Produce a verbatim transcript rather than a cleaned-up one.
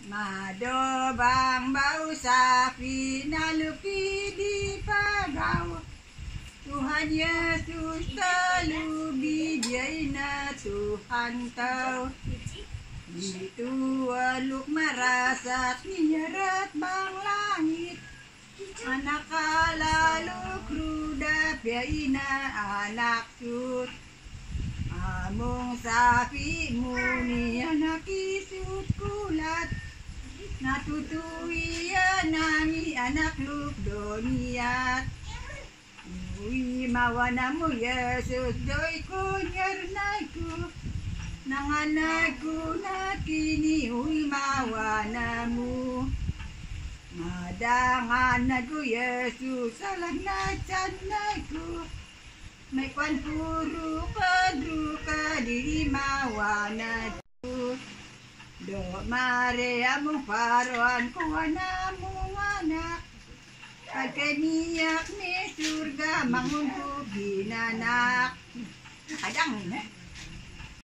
Madobang bau sapi nalupi di pagau. Tuhan Yesus selalu bijaina Tuhan tau. Itu waluk marasat minyarat bang langit. Anak lalu kruda piaina anak sut. Among sapi muni anak isut kulat. Natutui nangi anak luk doniat. Ui mawanamu Yesus doi kunyernaiku. Nanganaiku nakini ui mawanamu. Madanganaiku Yesus salah nacanaiku. May kwan puru kadru kadiri mawanaku. Do mare among paruan kuana mong anak. Pagkaniyak ni surga mangunto ginanak. Kadang